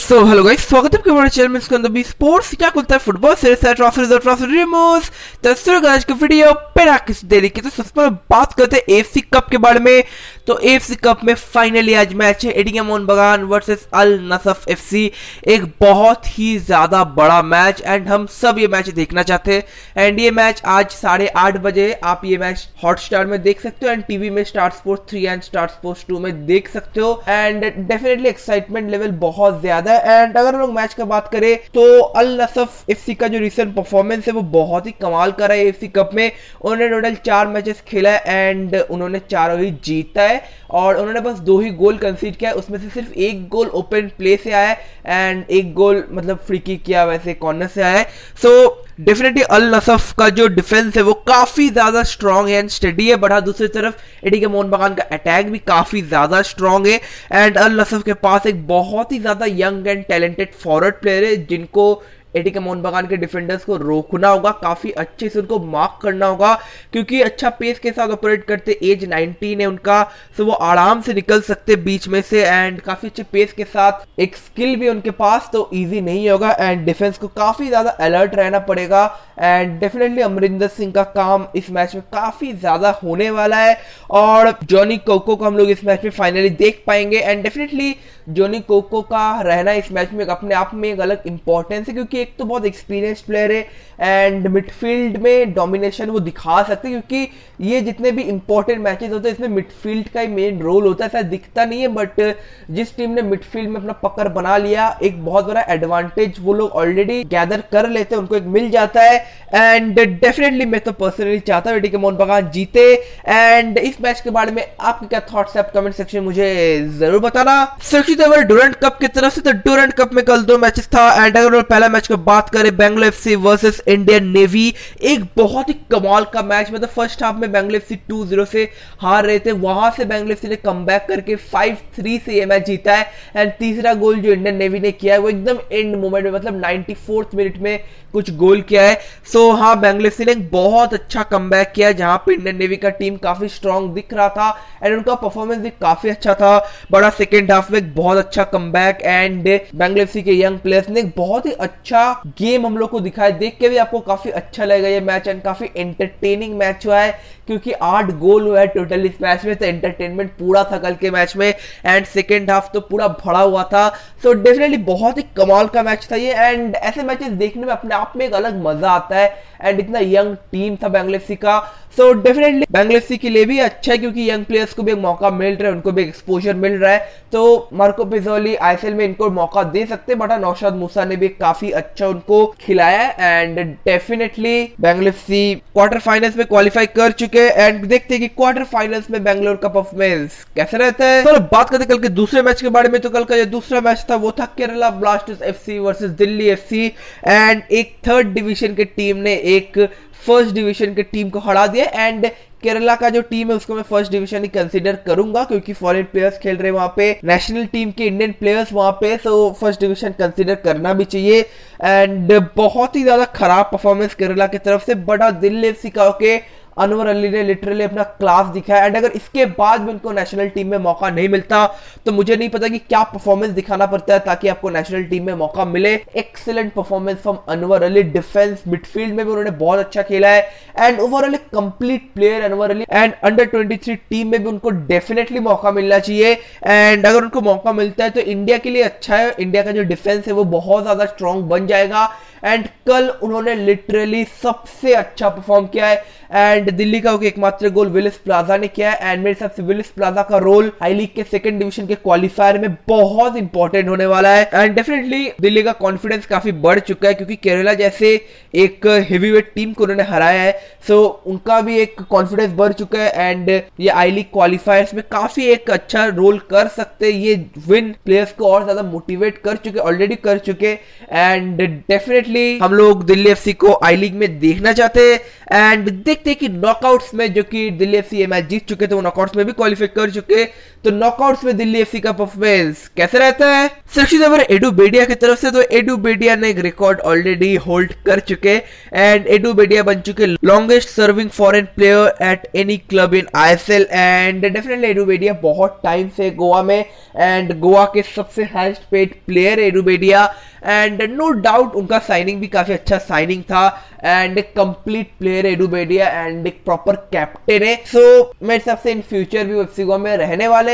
So hello guys, स्वागत है आपके हमारे चैनल में। इसके अंदर भी स्पोर्ट्स क्या खुलता है, फुटबॉल से ट्रॉफी रिमूव्स। तो गाइस की वीडियो बिना किसी देरी के तो सबसे पहले बात करते हैं एएफसी कप के बारे में। तो एएफसी कप में फाइनली आज मैच है ATKMB versus Al Nasaf FC. एक बहुत ही ज्यादा बड़ा मैच एंड हम सब ये मैच देखना चाहते हैं। एंड ये मैच आज 8:30 बजे आप ये मैच हॉटस्टार में देख सकते हो एंड टीवी में Star Sports 3 and Star Sports 2 में देख सकते हो। एंड डेफिनेटली एक्साइटमेंट लेवल बहुत ज्यादा है। एंड अगर हम लोग मैच का बात करें तो अल नसफ एफसी का जो रिसेंट परफॉर्मेंस है वो बहुत ही कमाल का रहा है। एफसी कप में उन्होंने टोटल 4 मैचेस खेला है एंड उन्होंने चारों ही जीता है और उन्होंने बस 2 ही गोल कंसीड किया है। उसमें से सिर्फ 1 गोल ओपन प्ले से आया है एंड 1 गोल मतलब फ्री किक किया वैसे कॉर्नर से आया है। सो डेफिनेटली अल नसफ का जो डिफेंस है वो काफी ज्यादा स्ट्रांग है एंड स्टडी है, बट दूसरी तरफ ATKMB का अटैक भी काफी ज्यादा स्ट्रांग है। एंड अल नसफ के पास एक बहुत ही ज्यादा young and talented forward player है जिनको ATKMB के डिफेंडर्स को रोकना होगा, काफी अच्छे से उनको मार्क करना होगा क्योंकि अच्छा पेस के साथ ऑपरेट करते, एज 19 है उनका, तो वो आराम से निकल सकते बीच में से एंड काफी अच्छे पेस के साथ एक स्किल भी उनके पास, तो इजी नहीं होगा एंड डिफेंस को काफी ज्यादा अलर्ट रहना पड़ेगा। एंड डेफिनेटली अमरिंदर सिंह का काम इस मैच में काफी ज्यादा होने वाला है और जॉनी कोको को हम लोग इस मैच में फाइनली देख पाएंगे। एंड डेफिनेटली जॉनी कोको का रहना इस मैच में अपने आप में एक अलग इंपॉर्टेंस है क्योंकि एक तो बहुत एक्सपीरियंस्ड प्लेयर है एंड मिडफील्ड में डोमिनेशन वो दिखा सकते हैं क्योंकि ये जितने भी इंपॉर्टेंट मैचेस होते हैं इसमें मिडफील्ड का ही मेन रोल होता है। शायद दिखता नहीं है बट जिस टीम ने मिडफील्ड में अपना पकड़ बना लिया एक बहुत बड़ा एडवांटेज वो लोग ऑलरेडी गैदर कर लेते हैं, उनको एक मिल जाता है। एंड डेफिनेटली मैं तो पर्सनली चाहता हूँ ATKMB जीते। एंड इस मैच के बारे में आपके क्या थॉट्स है आप कमेंट सेक्शन में मुझे जरूर बताना। डूरंड कप की तरफ से तो डूरंड कप में कल 2 मैचेस था एंड अगर पहला मैच की बात करें Bangalore FC versus Indian Navy, एक बहुत ही कमाल का मैच। मतलब फर्स्ट हाफ में बेंगलोर एफसी 2-0 से हार रहे थे, वहां से बेंगलोर एफसी ने कमबैक करके 5-3 से ये मैच जीता है एंड तीसरा गोल जो इंडियन नेवी ने किया है वो एकदम एंड मोमेंट में मतलब 94th मिनट में कुछ गोल किया है। सो हाँ, बेंगलोर एफसी ने बहुत अच्छा कमबैक किया जहां पे इंडियन नेवी का टीम काफी स्ट्रांग दिख रहा था एंड उनका परफॉर्मेंस भी काफी अच्छा था। बड़ा सेकेंड हाफ में बहुत अच्छा कमबैक एंड बेंगलोर एफसी के यंग प्लेयर्स ने बहुत ही अच्छा गेम हम लोग को दिखाया। देख के भी आपको काफी अच्छा लगेगा ये मैच एंड काफी एंटरटेनिंग मैच हुआ है क्योंकि 8 गोल हुआ है टोटल इस मैच में, तो एंटरटेनमेंट पूरा था कल के मैच में एंड सेकेंड हाफ तो पूरा भरा हुआ था। सो डेफिनेटली बहुत ही कमाल का मैच था ये एंड ऐसे मैचेस देखने में अपने आप में एक अलग मजा आता है एंड इतना यंग टीम था बेंगलोर एफसी का। सो डेफिनेटली बेंगलोर एफसी के लिए भी अच्छा है क्योंकि यंग प्लेयर्स को भी एक मौका मिल रहा है, उनको भी एक्सपोजर मिल रहा है, तो मार्को पिज़ोली आईएसएल में इनको मौका दे सकते हैं। बट नौशाद मूसा ने भी काफी अच्छा उनको खिलाया and definitely Bangalore FC quarter finals में क्वालिफाई कर चुके हैं एंड देखते हैं कि क्वार्टर फाइनल्स में बेंगलोर का परफॉर्मेंस कैसे रहता है। तो बात करते कल के दूसरे मैच के बारे में, तो कल का जो दूसरा मैच था वो था Kerala Blasters FC versus Delhi FC and एक 3rd डिवीजन के टीम ने एक 1st डिवीजन के टीम को हरा दिया एंड केरला का जो टीम है उसको मैं 1st डिवीजन ही कंसीडर करूंगा क्योंकि फॉरेन प्लेयर्स खेल रहे हैं वहां पे, नेशनल टीम के इंडियन प्लेयर्स वहां पे, सो 1st डिवीजन कंसीडर करना भी चाहिए। एंड बहुत ही ज्यादा खराब परफॉर्मेंस केरला की तरफ से, बड़ा दिल्ली एफसी का होके अनवर अली ने लिटरली अपना क्लास दिखाया एंड अगर इसके बाद भी उनको नेशनल टीम में मौका नहीं मिलता तो मुझे नहीं पता कि क्या परफॉर्मेंस दिखाना पड़ता है ताकि आपको नेशनल टीम में मौका मिले। Excellent performance from Anwar Ali, defence midfield में भी उन्होंने बहुत अच्छा खेला है एंड ओवरऑल एक complete player Anwar Ali and under 23 team में भी उनको डेफिनेटली मौका मिलना चाहिए एंड अगर उनको मौका मिलता है तो इंडिया के लिए अच्छा है। इंडिया का जो डिफेंस है वो बहुत ज्यादा स्ट्रांग बन जाएगा एंड कल उन्होंने लिटरली सबसे अच्छा परफॉर्म किया है एंड दिल्ली का एकमात्र गोल विलिस प्लाजा ने किया है एंड मेरे हिसाब से विलिस प्लाजा का रोल हाई लीग के 2nd डिवीजन के क्वालिफायर में बहुत इंपॉर्टेंट होने वाला है एंड डेफिनेटली दिल्ली का कॉन्फिडेंस काफी बढ़ चुका है क्योंकि केरला जैसे एक हेवीवेट टीम को उन्होंने हराया है, सो उनका भी एक कॉन्फिडेंस बढ़ चुका है एंड ये आई लीग क्वालिफायर्स में काफी एक अच्छा रोल कर सकते हैं। ये विन प्लेयर्स को और ज्यादा मोटिवेट कर चुके, ऑलरेडी कर चुके एंड डेफिनेटली हम लोग दिल्ली एफसी को आई लीग में देखना चाहते हैं एंड देखते हैं कि नॉकआउट्स में जो कि दिल्ली एफसी ये मैच जीत चुके थे वो नॉकआउट्स में भी क्वालिफाई कर चुके, तो नॉकआउट्स में दिल्ली एफसी का परफॉर्मेंस कैसे रहता है? सेक्शन ओवर एडू बेडिया की तरफ से तो एडू बेडिया ने एक रिकॉर्ड ऑलरेडी होल्ड कर चुके एंड एडू बेडिया बन चुके longest serving foreign player at any club in ISL and definitely Edu Bedia बहुत टाइम से गोवा में एंड गोवा के सबसे highest paid player Edu Bedia and no doubt उनका साइनिंग भी काफी अच्छा साइनिंग था एंड एक complete player Edu Bedia and एक प्रॉपर कैप्टन है। सो मेरे हिसाब से इन फ्यूचर भी एफसी गोवा में रहने वाले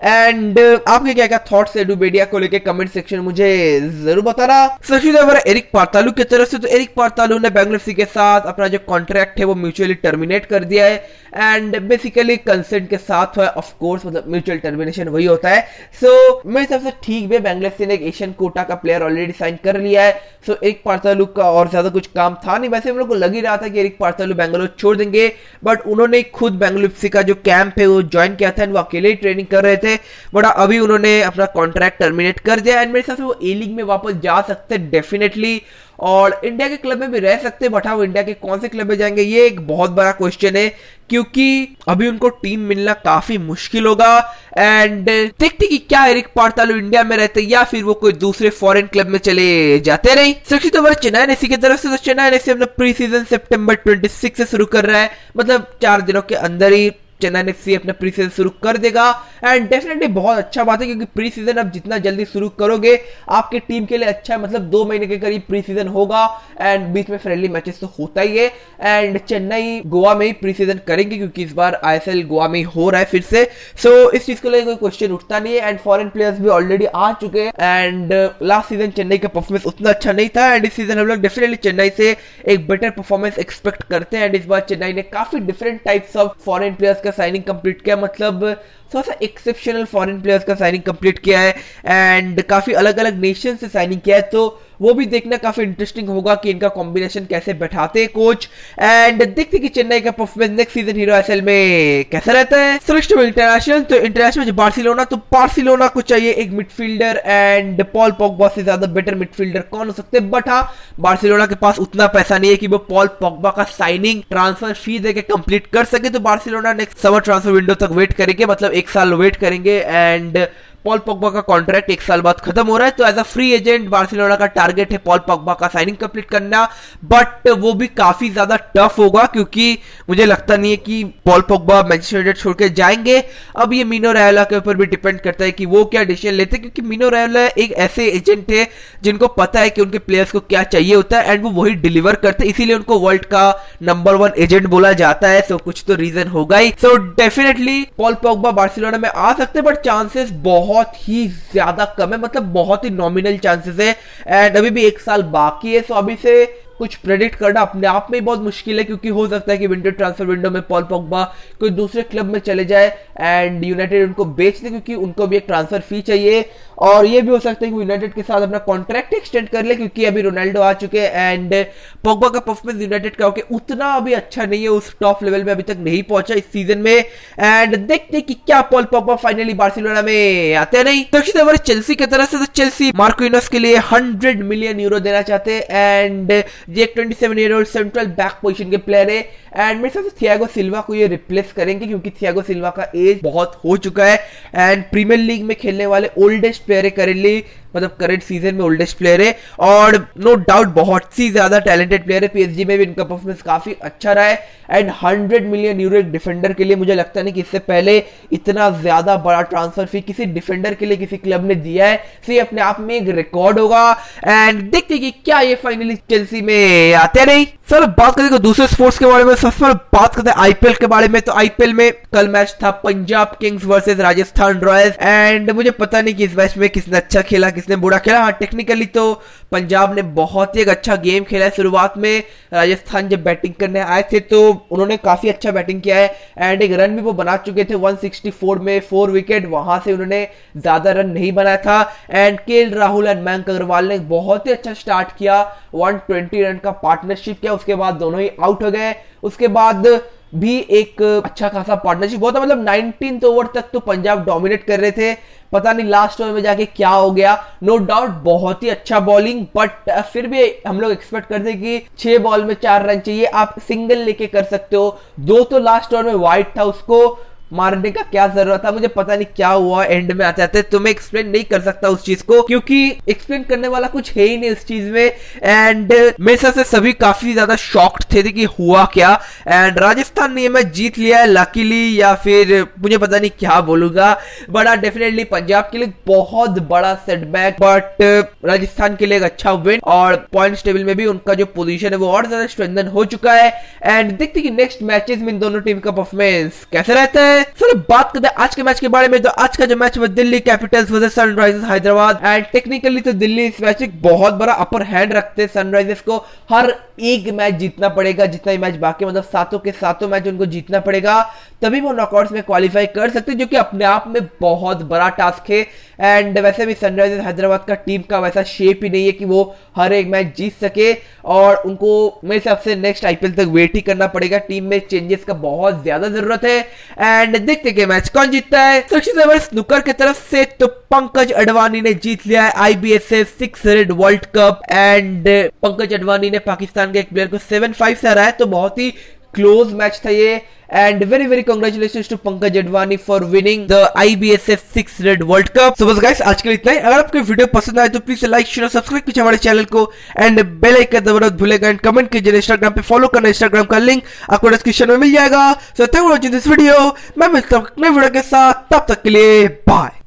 एंड आपके क्या क्या थॉट्स एडू बेडिया को लेके कमेंट सेक्शन मुझे जरूर बताना। एरिक पार्तालू की तरफ से तो एरिक पार्तालू ने बैंगलोर एफसी के साथ अपना जो कॉन्ट्रैक्ट है वो म्यूचुअली टर्मिनेट कर दिया है एंड बेसिकली कंसेंट के साथ हुआ ऑफ कोर्स मतलब म्यूचुअल टर्मिनेशन वही होता है। सो मेरे हिसाब से ठीक भी बैंगलोर एफसी ने एक एशियन कोटा का प्लेयर ऑलरेडी साइन कर लिया है। सो एरिक पार्तालू का और ज्यादा कुछ काम था नहीं, वैसे हम लोग को लग ही रहा था कि एरिक पार्तालू बैंगलोर छोड़ देंगे बट उन्होंने खुद बैंगलोर एफसी का जो कैंप है वो ज्वाइन किया था एंड वो अकेले ही ट्रेनिंग कर रहे थे बट अभी उन्होंने अपना कॉन्ट्रैक्ट टर्मिनेट कर दिया एंड मेरे हिसाब से वो ए लीग में वापस जा सकते हैं डेफिनेटली और इंडिया के क्लब में भी रह सकते हैं बट हाँ वो इंडिया के कौन से क्लब में जाएंगे ये एक बहुत बड़ा क्वेश्चन है क्योंकि अभी उनको टीम मिलना काफी मुश्किल होगा एंड देखते कि क्या एरिक पार्तालू इंडिया में रहते या फिर वो कोई दूसरे फॉरेन क्लब में चले जाते नहीं। सुरक्षित ओवर चेन्नई एफसी की तरफ से तो चेन्नई एफसी अपना प्री सीजन सितंबर 26 से शुरू कर रहा है, मतलब 4 दिनों के अंदर ही चेन्नई एफसी अपना प्री सीजन शुरू कर देगा एंड डेफिनेटली बहुत अच्छा बात है क्योंकि प्री सीजन अब जितना जल्दी शुरू करोगे आपके टीम के लिए अच्छा है, मतलब 2 महीने के करीब प्री सीजन होगा एंड बीच में फ्रेंडली मैचेस तो होता ही है एंड चेन्नई गोवा में ही प्री सीजन करेंगे क्योंकि इस बार आईएसएल गोवा में ही हो रहा है फिर से। सो इस चीज को लेकर कोई क्वेश्चन उठता नहीं है एंड फॉरेन प्लेयर्स भी ऑलरेडी आ चुके हैं एंड लास्ट सीजन चेन्नई का परफॉर्मेंस उतना अच्छा नहीं था एंड इस सीजन हम लोग डेफिनेटली चेन्नई से एक बेटर परफॉर्मेंस एक्सपेक्ट करते हैं एंड इस बार चेन्नई ने काफी different types of foreign players का साइनिंग कंप्लीट किया, मतलब थोड़ा सा एक्सेप्शनल फॉरेन प्लेयर्स का साइनिंग कंप्लीट किया है एंड काफी अलग अलग नेशन से साइनिंग किया है तो वो भी देखना काफी इंटरेस्टिंग होगा कि इनका कॉम्बिनेशन कैसे बैठाते हैं कोच एंड देखते कि चेन्नई का performance next season Hero ISL में कैसा रहता है। इंटरनेशनल तो इंटरनेशनल बार्सिलोना तो बार्सिलोना को चाहिए एक मिडफील्डर एंड पॉल पॉगबा से ज्यादा बेटर मिडफील्डर कौन हो सकते हैं बट हाँ बार्सिलोना के पास उतना पैसा नहीं है कि वो पॉल पॉगबा का साइनिंग ट्रांसफर फी देके कंप्लीट कर सके, तो Barcelona next summer transfer window तक वेट करेंगे, मतलब 1 साल वेट करेंगे एंड पॉल पॉगबा का कॉन्ट्रैक्ट 1 साल बाद खत्म हो रहा है तो as a free agent Barcelona का टारगेट है पॉल पॉगबा का साइनिंग कंप्लीट करना बट वो भी काफी ज्यादा टफ होगा क्योंकि मुझे लगता नहीं है कि पॉल पॉगबा मैनचेस्टर यूनाइटेड छोड़ के जाएंगे। अब ये मीनो रायोला के ऊपर भी डिपेंड करता है कि वो क्या डिसीजन लेते हैं क्योंकि मीनो रायोला एक ऐसे एजेंट है जिनको पता है कि उनके प्लेयर्स को क्या चाहिए होता है एंड वो वही डिलीवर करते हैं, इसीलिए उनको वर्ल्ड का नंबर 1 एजेंट बोला जाता है। सो कुछ तो रीजन होगा ही। So definitely Paul Pogba Barcelona में आ सकते हैं बट चांसेस बहुत ही ज्यादा कम है, मतलब बहुत ही नॉमिनल चांसेस है एंड अभी भी 1 साल बाकी है। सो अभी से कुछ प्रेडिक्ट करना अपने आप में बहुत मुश्किल है क्योंकि हो सकता है कि विंटर ट्रांसफर विंडो में पॉल पॉगबा कोई दूसरे क्लब में चले जाए एंड यूनाइटेड उनको बेच दे क्योंकि उनको भी एक ट्रांसफर फी चाहिए और ये भी हो सकता है कि यूनाइटेड के साथ अपना कॉन्ट्रैक्ट एक्सटेंड कर ले क्योंकि अभी रोनाल्डो आ चुके हैं एंड पॉगबा का परफॉर्मेंस यूनाइटेड का होके उतना अभी अच्छा नहीं है, उस टॉप लेवल में अभी तक नहीं पहुंचा इस सीजन में एंड देखते कि क्या पॉल पॉगबा फाइनली बार्सिलोना में आते हैं नहीं। दक्षिण ओवर चेल्सी की तरफ से तो चेल्सी मार्किनोस के लिए 100 मिलियन यूरो देना चाहते हैं एंड ये एक 27-year-old सेंट्रल बैक पोजीशन के प्लेयर है एंड मेरे हिसाब से थियागो सिल्वा को ये रिप्लेस करेंगे क्योंकि थियागो सिल्वा का एज बहुत हो चुका है एंड प्रीमियर लीग में खेलने वाले ओल्डेस्ट प्लेयर है करेंटली, मतलब करंट सीजन में ओल्डेस्ट प्लेयर है और नो डाउट बहुत सी ज्यादा टैलेंटेड प्लेयर है। पीएसजी में भी इनका परफॉर्मेंस काफी अच्छा रहा है एंड 100 मिलियन यूरो एक डिफेंडर के लिए मुझे लगता नहीं कि इससे पहले इतना ज्यादा बड़ा ट्रांसफर फी किसी डिफेंडर के लिए किसी क्लब ने दिया है। तो ये अपने आप में एक रिकॉर्ड होगा एंड देखते कि क्या ये फाइनली चेल्सी में आते नहीं। सर बात करें दूसरे स्पोर्ट्स के बारे में, सबसे पहले बात करते हैं आईपीएल के बारे में। तो आईपीएल में कल मैच था Punjab Kings versus Rajasthan Royals and मुझे पता नहीं कि इस मैच में किसने अच्छा खेला किसने बुरा खेला। हाँ टेक्निकली तो पंजाब ने बहुत ही अच्छा गेम खेला है। शुरुआत में राजस्थान जब बैटिंग करने आए थे तो उन्होंने काफी अच्छा बैटिंग किया है एंड एक रन भी वो बना चुके थे 164 में 4 विकेट, वहां से उन्होंने ज्यादा रन नहीं बनाया था and KL Rahul and Mayank Agarwal ने बहुत ही अच्छा स्टार्ट किया, 120 रन का पार्टनरशिप किया, उसके बाद दोनों ही आउट हो गए। उसके बाद भी एक अच्छा खासा पार्टनरशिप हुआ था, मतलब 19th ओवर तक तो पंजाब डोमिनेट कर रहे थे, पता नहीं लास्ट ओवर में जाके क्या हो गया। नो डाउट बहुत ही अच्छा बॉलिंग बट फिर भी हम लोग एक्सपेक्ट करते कि 6 बॉल में 4 रन चाहिए, आप सिंगल लेके कर सकते हो। 2 तो लास्ट ओवर में वाइड था, उसको मारने का क्या जरूरत था, मुझे पता नहीं क्या हुआ एंड में आते आते। तो मैं एक्सप्लेन नहीं कर सकता उस चीज को, क्योंकि एक्सप्लेन करने वाला कुछ है ही नहीं उस चीज में। एंड मेरे हिसाब से सभी काफी ज्यादा शॉक्ड थे कि हुआ क्या। एंड राजस्थान ने ये मैच जीत लिया है लकीली, या फिर मुझे पता नहीं क्या बोलूंगा, बड़ा डेफिनेटली पंजाब के लिए बहुत बड़ा सेटबैक, बट राजस्थान के लिए एक अच्छा विन, और पॉइंट्स टेबल में भी उनका जो पोजीशन है वो और ज्यादा स्ट्रेंथन हो चुका है। एंड देखते कि नेक्स्ट मैचेस में इन दोनों टीम का परफॉर्मेंस कैसे रहता है। चलो बात करते हैं आज के मैच के बारे में। तो आज का जो मैच है Delhi Capitals versus Sunrisers Hyderabad. And technically तो दिल्ली इस मैच में बहुत बड़ा अपर हैंड रखते हैं। सनराइजर्स को हर एक मैच जीतना पड़ेगा, जितना ही मैच बाकी, मतलब सातों के सातों मैच उनको जीतना पड़ेगा, तभी वो नॉकआउट्स में क्वालिफाई कर सकते हैं, जो कि अपने आप में बहुत बड़ा टास्क है। एंड वैसे भी सनराइजर्स हैदराबाद का टीम का वैसा शेप ही नहीं है कि वो हर एक मैच जीत सके, और उनको मेरे हिसाब से नेक्स्ट आईपीएल तक वेट ही करना पड़ेगा। टीम में चेंजेस का बहुत ज्यादा जरूरत है। एंड देखते कि मैच कौन जीतता है। सबसे ज्यादा स्नूकर की तरफ से तो पंकज अडवाणी ने जीत लिया है IBSF 600 world cup. And Pankaj Advani ने पाकिस्तान के एक प्लेयर को 7-5 से हराया, तो बहुत ही क्लोज मैच था ये। And very very congratulations to Pankaj Advani for winning the IBSF 600 world cup. So बस गाइस आज के लिए इतना ही। अगर आपको वीडियो पसंद आए तो प्लीज लाइक शेयर और सब्सक्राइब कीजिए हमारे चैनल को, एंड बेल आइकन दबाना भूलेगा, एंड कमेंट कीजिए। इंस्टाग्राम पे फॉलो करना, इंस्टाग्राम का लिंक आपको डिस्क्रिप्शन में मिल जाएगा। So thank you for watching this video. मैं मिलता हूं नए वीडियो के साथ, तब तक के लिए बाय।